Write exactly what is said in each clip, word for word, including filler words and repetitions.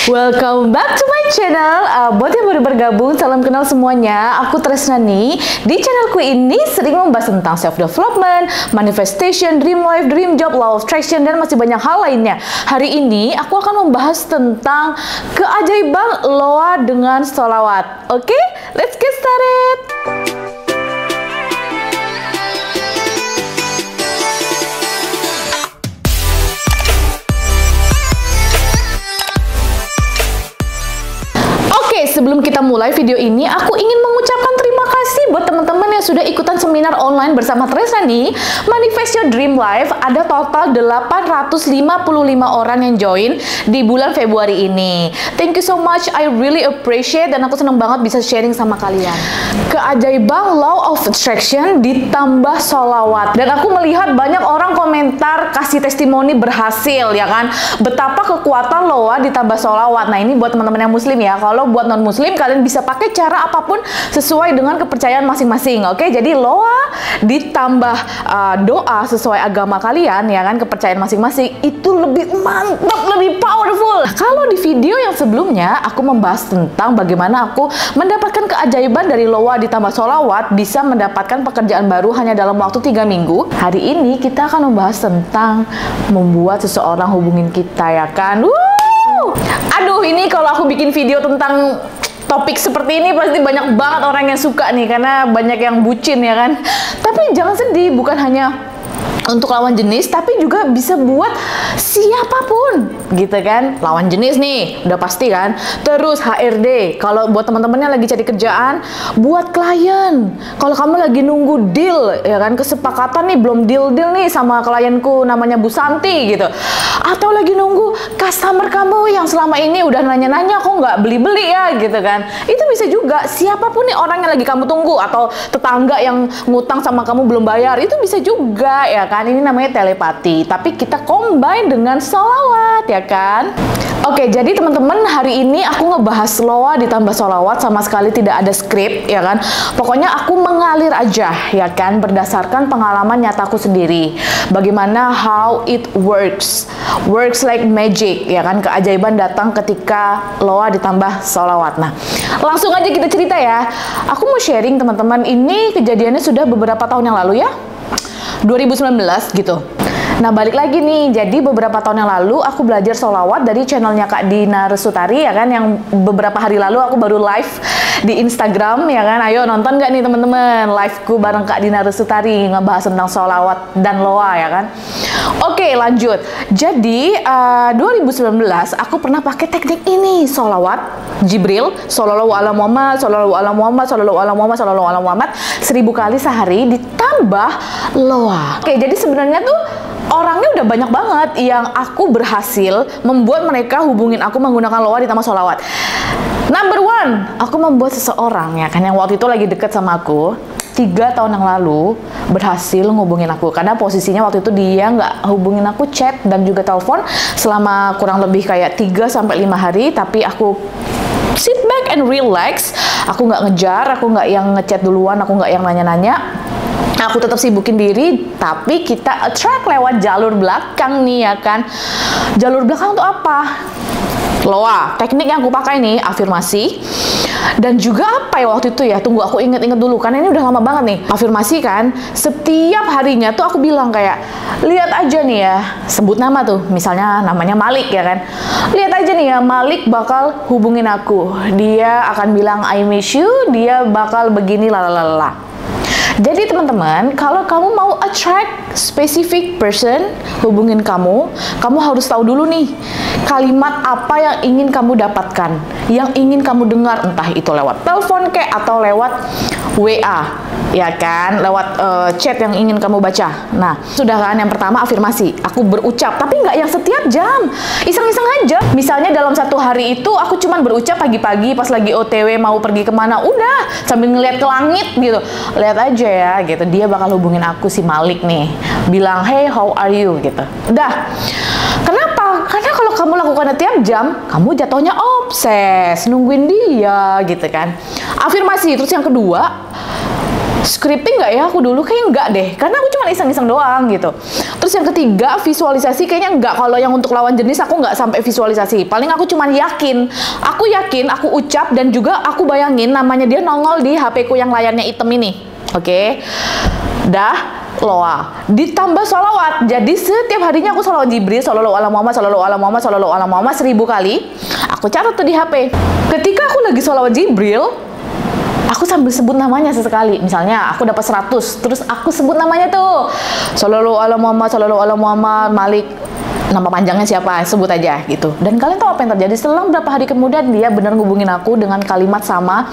Welcome back to my channel. Uh, buat yang baru bergabung, salam kenal semuanya. Aku Tresnani. Di channelku ini sering membahas tentang self development, manifestation, dream life, dream job, law of attraction, dan masih banyak hal lainnya. Hari ini aku akan membahas tentang keajaiban loa dengan sholawat. Oke, okay? Let's get started. Sebelum kita mulai video ini, aku ingin mengucapkan terima kasih buat teman-teman yang sudah ikutan seminar online bersama Tresnani, Manifest Your Dream Life. Ada total delapan ratus lima puluh lima orang yang join di bulan Februari ini. Thank you so much, I really appreciate, dan aku senang banget bisa sharing sama kalian. Keajaiban Law of Attraction ditambah sholawat. Dan aku melihat banyak orang komentar kasih testimoni berhasil, ya kan? Betapa kekuatan loa ditambah sholawat. Nah, ini buat teman-teman yang muslim ya. Kalau buat non muslim, kalian bisa pakai cara apapun sesuai dengan kepercayaan masing-masing. Oke, jadi loa ditambah uh, doa sesuai agama kalian, ya kan, kepercayaan masing-masing, itu lebih mantap, lebih powerful. Nah, kalau di video yang sebelumnya aku membahas tentang bagaimana aku mendapatkan keajaiban dari loa ditambah sholawat bisa mendapatkan pekerjaan baru hanya dalam waktu tiga minggu. Hari ini kita akan membahas tentang membuat seseorang hubungin kita, ya kan. Woo! Aduh, ini kalau aku bikin video tentang topik seperti ini pasti banyak banget orang yang suka nih, karena banyak yang bucin, ya kan. Tapi jangan sedih, bukan hanya untuk lawan jenis, tapi juga bisa buat siapapun, gitu kan. Lawan jenis nih, udah pasti kan. Terus H R D, kalau buat teman-teman yang lagi cari kerjaan, buat klien. Kalau kamu lagi nunggu deal, ya kan, kesepakatan nih, belum deal-deal nih sama klienku namanya Bu Santi, gitu. Atau lagi nunggu customer kamu yang selama ini udah nanya-nanya kok nggak beli-beli ya, gitu kan. Itu bisa juga, siapapun nih orang yang lagi kamu tunggu, atau tetangga yang ngutang sama kamu belum bayar, itu bisa juga, ya kan. Ini namanya telepati, tapi kita combine dengan sholawat, ya kan. Oke, jadi teman-teman, hari ini aku ngebahas loa ditambah sholawat, sama sekali tidak ada skrip, ya kan. Pokoknya aku mengalir aja, ya kan, berdasarkan pengalaman nyataku sendiri. Bagaimana how it works, works like magic, ya kan. Keajaiban datang ketika loa ditambah sholawat. Nah, langsung aja kita cerita ya. Aku mau sharing teman-teman, ini kejadiannya sudah beberapa tahun yang lalu ya. dua ribu sembilan belas gitu. Nah, balik lagi nih, jadi beberapa tahun yang lalu aku belajar sholawat dari channelnya Kak Dina Resutari, ya kan, yang beberapa hari lalu aku baru live di Instagram, ya kan. Ayo nonton gak nih teman-teman liveku bareng Kak Dina Resutari ngebahas tentang sholawat dan loa, ya kan. Oke, lanjut. Jadi uh, dua ribu sembilan belas aku pernah pakai teknik ini, sholawat Jibril, Shallallahu ala Muhammad, Shallallahu ala Muhammad, Shallallahu ala Muhammad, Shallallahu ala Muhammad, seribu kali sehari ditambah loa. Oke, jadi sebenarnya tuh orangnya udah banyak banget yang aku berhasil membuat mereka hubungin aku menggunakan loa ditambah sholawat. Number one, aku membuat seseorang, ya kan, yang waktu itu lagi deket sama aku, tiga tahun yang lalu berhasil ngubungin aku, karena posisinya waktu itu dia nggak hubungin aku chat dan juga telepon selama kurang lebih kayak tiga sampai lima hari, tapi aku sit back and relax, aku nggak ngejar, aku nggak yang ngechat duluan, aku nggak yang nanya-nanya. Aku tetap sibukin diri, tapi kita attract lewat jalur belakang nih, ya kan. Jalur belakang tuh apa? Loa. Teknik yang aku pakai nih, afirmasi. Dan juga apa ya waktu itu ya, tunggu aku inget-inget dulu, karena ini udah lama banget nih. Afirmasi kan, setiap harinya tuh aku bilang kayak, lihat aja nih ya, sebut nama tuh, misalnya namanya Malik, ya kan. Lihat aja nih ya, Malik bakal hubungin aku. Dia akan bilang I miss you, dia bakal begini lalalala. Jadi teman-teman, kalau kamu mau attract specific person hubungin kamu, kamu harus tahu dulu nih kalimat apa yang ingin kamu dapatkan, yang ingin kamu dengar, entah itu lewat telepon kek atau lewat W A, ya kan, lewat uh, chat yang ingin kamu baca. Nah, sudah kan, yang pertama afirmasi, aku berucap, tapi nggak yang setiap jam, iseng-iseng aja. Misalnya dalam satu hari itu aku cuman berucap pagi-pagi pas lagi O T W mau pergi kemana, udah sambil ngeliat ke langit gitu, lihat aja ya gitu, dia bakal hubungin aku si Malik nih, bilang hey how are you gitu. Udah. Kenapa? Karena kalau kamu lakukannya tiap jam, kamu jatuhnya obses nungguin dia gitu kan. Afirmasi. Terus yang kedua, Scripting nggak ya aku dulu? Kayaknya nggak deh, karena aku cuma iseng-iseng doang gitu. Terus yang ketiga, visualisasi kayaknya nggak. Kalau yang untuk lawan jenis aku nggak sampai visualisasi. Paling aku cuma yakin, aku yakin, aku ucap dan juga aku bayangin namanya dia nongol di H P ku yang layarnya hitam ini. Oke, okay? Dah. Loa ditambah sholawat, jadi setiap harinya aku sholawat Jibril, sallallahu ala Muhammad, sallallahu ala Muhammad, sallallahu ala Muhammad seribu kali. Aku catat tuh di H P. Ketika aku lagi sholawat Jibril, aku sambil sebut namanya sesekali. Misalnya aku dapat seratus, terus aku sebut namanya tuh, sallallahu ala Muhammad, sallallahu ala Muhammad, Malik. Nama panjangnya siapa, sebut aja gitu. Dan kalian tahu apa yang terjadi? Selang berapa hari kemudian dia benar ngubungin aku dengan kalimat sama,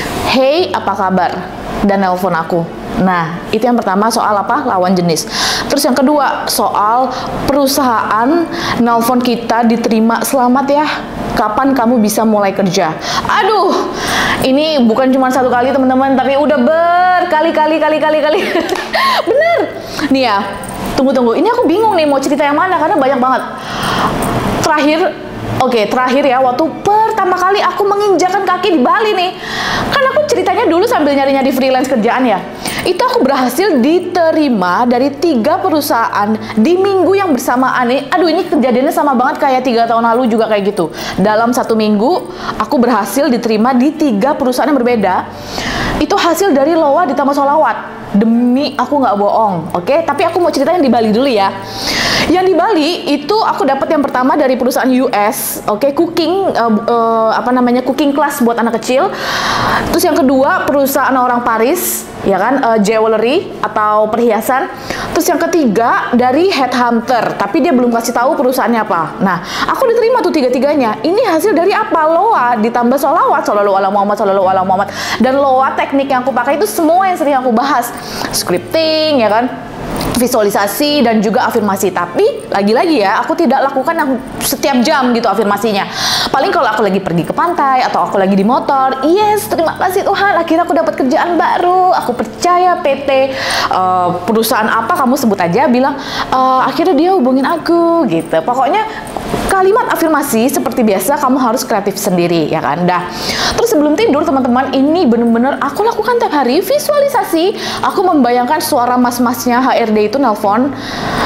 hey apa kabar, dan nelpon aku. Nah, itu yang pertama soal apa? Lawan jenis. Terus yang kedua, soal perusahaan nelpon kita diterima, selamat ya, kapan kamu bisa mulai kerja? Aduh, ini bukan cuma satu kali teman-teman, tapi udah berkali-kali, kali-kali, kali. Bener. Nih ya, tunggu-tunggu. Ini aku bingung nih mau cerita yang mana, karena banyak banget. Terakhir, oke, okay, terakhir ya, waktu pertama kali aku menginjakan kaki di Bali nih. Kan aku ceritanya dulu sambil nyari-nyari freelance kerjaan ya. Itu aku berhasil diterima dari tiga perusahaan di minggu yang bersamaan nih. Aduh, ini kejadiannya sama banget kayak tiga tahun lalu juga kayak gitu. Dalam satu minggu, aku berhasil diterima di tiga perusahaan yang berbeda. Itu hasil dari loa ditambah sholawat. Demi aku nggak bohong, oke? Okay? Tapi aku mau cerita yang di Bali dulu ya. Yang di Bali itu aku dapat yang pertama dari perusahaan U S, oke? Okay? Cooking, uh, uh, apa namanya, cooking class buat anak kecil. Terus yang kedua perusahaan orang Paris, ya kan, uh, jewelry atau perhiasan. Terus yang ketiga dari headhunter, tapi dia belum kasih tahu perusahaannya apa. Nah, aku diterima tuh tiga-tiganya. Ini hasil dari apa? Loa ditambah sholawat, sallallahu ala Muhammad, sallallahu ala Muhammad. Dan loa teknik yang aku pakai itu semua yang sering aku bahas. Scripting, ya kan, visualisasi dan juga afirmasi. Tapi lagi-lagi ya, aku tidak lakukan yang setiap jam gitu afirmasinya. Paling kalau aku lagi pergi ke pantai atau aku lagi di motor, yes, terima kasih Tuhan, akhirnya aku dapat kerjaan baru. Aku percaya P T uh, perusahaan apa kamu sebut aja, bilang uh, akhirnya dia hubungin aku gitu. Pokoknya kalimat afirmasi seperti biasa, kamu harus kreatif sendiri, ya kan? Dah. Terus sebelum tidur teman-teman, ini bener-bener aku lakukan tiap hari visualisasi. Aku membayangkan suara mas-masnya H R D itu nelpon,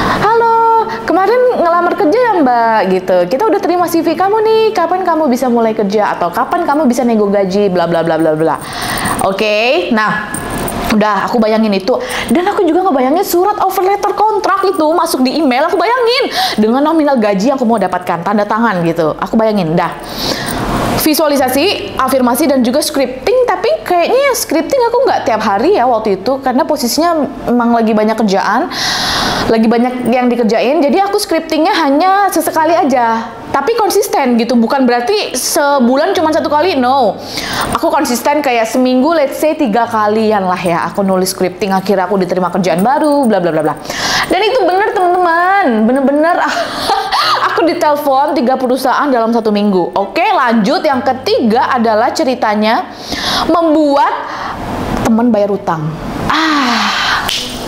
halo, kemarin ngelamar kerja ya mbak, gitu. Kita udah terima C V kamu nih, kapan kamu bisa mulai kerja? Atau kapan kamu bisa nego gaji, bla bla bla bla bla. Oke, okay? Nah, udah aku bayangin itu. Dan aku juga ngebayangin surat offer letter kontrak itu masuk di email. Aku bayangin dengan nominal gaji yang aku mau dapatkan, tanda tangan gitu. Aku bayangin, dah. Visualisasi, afirmasi, dan juga scripting. Tapi kayaknya scripting aku nggak tiap hari ya waktu itu, karena posisinya memang lagi banyak kerjaan, lagi banyak yang dikerjain. Jadi aku scriptingnya hanya sesekali aja, tapi konsisten gitu. Bukan berarti sebulan cuma satu kali, no. Aku konsisten kayak seminggu, let's say tiga kalian lah ya, aku nulis scripting. Akhirnya aku diterima kerjaan baru, bla bla bla bla. Dan itu bener teman-teman, bener-bener aku ditelepon tiga perusahaan dalam satu minggu. Oke, lanjut. Yang ketiga adalah ceritanya membuat teman bayar utang. Ah,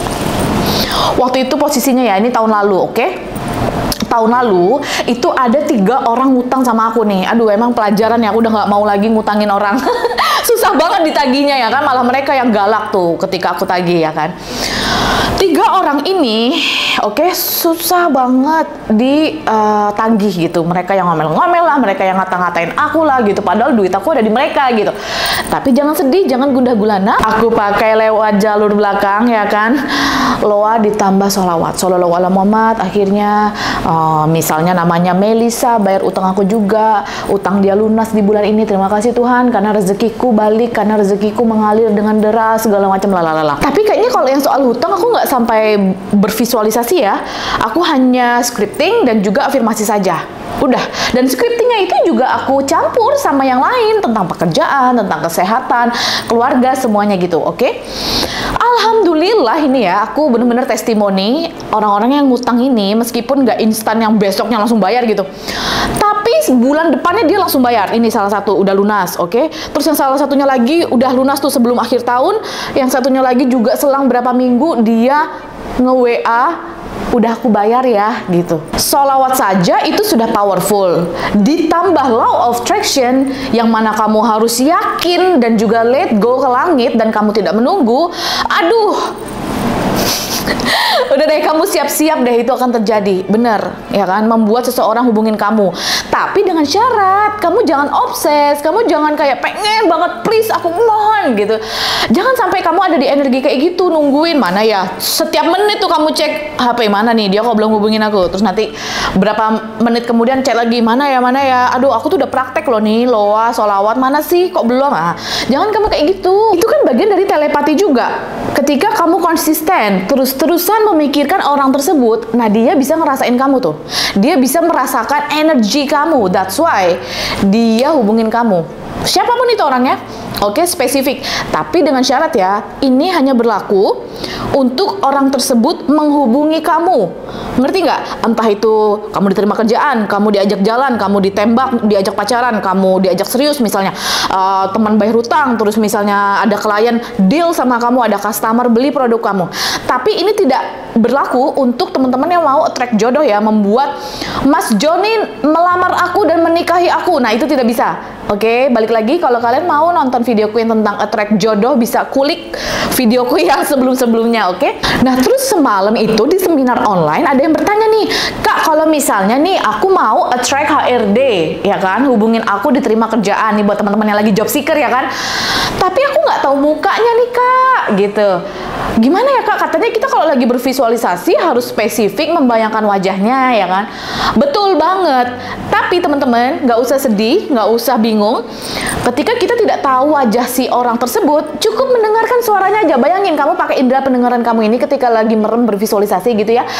waktu itu posisinya ya, ini tahun lalu, oke? Tahun lalu itu ada tiga orang ngutang sama aku nih. Aduh, emang pelajaran ya, aku udah nggak mau lagi ngutangin orang. Susah banget ditagihnya ya kan, malah mereka yang galak tuh ketika aku tagih ya kan. Tiga orang ini, oke, okay, susah banget ditagih uh, gitu. Mereka yang ngomel-ngomel lah, mereka yang ngata-ngatain aku lah gitu. Padahal duit aku ada di mereka gitu. Tapi jangan sedih, jangan gundah gulana. Aku pakai lewat jalur belakang ya kan. Loa ditambah sholawat, sallallahu ala Muhammad. Akhirnya uh, misalnya namanya Melisa, bayar utang aku juga. Utang dia lunas di bulan ini. Terima kasih Tuhan, karena rezekiku balik, karena rezekiku mengalir dengan deras, segala macam lalalala. Tapi kayaknya kalau yang soal hutang aku nggak sampai bervisualisasi ya. Aku hanya scripting dan juga afirmasi saja. Udah. Dan scriptingnya itu juga aku campur sama yang lain, tentang pekerjaan, tentang kesehatan, keluarga, semuanya gitu, oke? Okay? Alhamdulillah ini ya, aku bener-bener testimoni orang-orang yang ngutang ini, meskipun nggak instan yang besoknya langsung bayar gitu, tapi bulan depannya dia langsung bayar. Ini salah satu udah lunas, oke? Okay? Terus yang salah satunya lagi udah lunas tuh sebelum akhir tahun, yang satunya lagi juga selang berapa minggu dia nge-W A udah aku bayar ya, gitu. Sholawat saja itu sudah powerful. Ditambah law of attraction, yang mana kamu harus yakin dan juga let go ke langit dan kamu tidak menunggu. Aduh, udah deh, kamu siap-siap deh, itu akan terjadi. Bener, ya kan? Membuat seseorang hubungin kamu. Tapi dengan syarat, kamu jangan obses, kamu jangan kayak pengen banget, please aku mohon gitu. Jangan sampai kamu ada di energi kayak gitu, nungguin mana ya. Setiap menit tuh kamu cek H P, mana nih, dia kok belum hubungin aku. Terus nanti berapa menit kemudian cek lagi, mana ya, mana ya. Aduh, aku tuh udah praktek loh nih, loa, sholawat, mana sih, kok belum? Ah, jangan kamu kayak gitu. Itu kan bagian dari telepati juga. Ketika kamu konsisten, terus-terusan memikirkan orang tersebut, nah dia bisa ngerasain kamu tuh. Dia bisa merasakan energi kamu. That's why dia hubungin kamu. Siapapun itu orangnya. Oke, spesifik. Tapi dengan syarat ya, ini hanya berlaku untuk orang tersebut menghubungi kamu. Ngerti nggak? Entah itu kamu diterima kerjaan, kamu diajak jalan, kamu ditembak, diajak pacaran, kamu diajak serius misalnya. Uh, teman bayar hutang, terus misalnya ada klien deal sama kamu, ada customer beli produk kamu. Tapi ini tidak berlaku untuk teman-teman yang mau attract jodoh ya, membuat Mas Joni melamar aku dan menikahi aku. Nah, itu tidak bisa. Oke, balik lagi, kalau kalian mau nonton videoku yang tentang attract jodoh, bisa kulik videoku yang sebelum-sebelumnya, oke? Nah, terus semalam itu di seminar online ada yang bertanya nih, Kak, kalau misalnya nih aku mau attract H R D, ya kan? Hubungin aku diterima kerjaan nih buat teman-teman yang lagi job seeker, ya kan? Tapi aku nggak tahu mukanya nih, Kak, gitu. Gimana ya, Kak? Katanya kita kalau lagi bervisualisasi harus spesifik membayangkan wajahnya, ya kan? Betul banget. Tapi teman-teman, nggak usah sedih, nggak usah bingung. Ketika kita tidak tahu wajah si orang tersebut, cukup mendengarkan suaranya aja. Bayangin kamu pakai indera pendengaran kamu ini ketika lagi merem bervisualisasi gitu ya.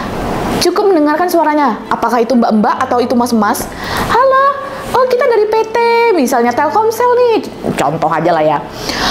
Cukup mendengarkan suaranya. Apakah itu mbak-mbak atau itu mas-mas? Halo, oh kita dari P T, misalnya Telkomsel nih. Contoh aja lah ya.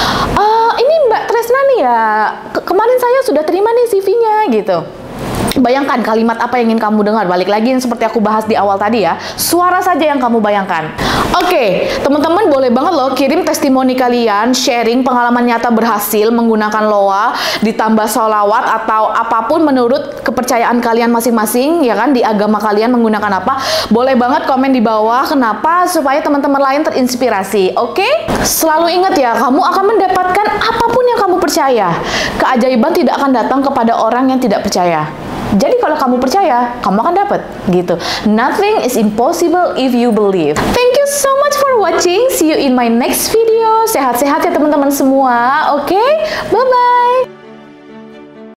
Uh, ini Mbak Tresna nih ya. Ke kemarin saya sudah terima nih C V-nya gitu. Bayangkan kalimat apa yang ingin kamu dengar. Balik lagi yang seperti aku bahas di awal tadi ya. Suara saja yang kamu bayangkan. Oke, okay, teman-teman boleh banget loh kirim testimoni kalian, sharing pengalaman nyata berhasil menggunakan loa, ditambah sholawat atau apapun menurut kepercayaan kalian masing-masing, ya kan, di agama kalian menggunakan apa. Boleh banget komen di bawah. Kenapa? Supaya teman-teman lain terinspirasi. Oke? Okay? Selalu ingat ya, kamu akan mendapatkan apapun yang kamu percaya. Keajaiban tidak akan datang kepada orang yang tidak percaya. Jadi kalau kamu percaya, kamu akan dapat gitu. Nothing is impossible if you believe. Thank you so much for watching. See you in my next video. Sehat-sehat ya teman-teman semua. Oke? Okay? Bye-bye.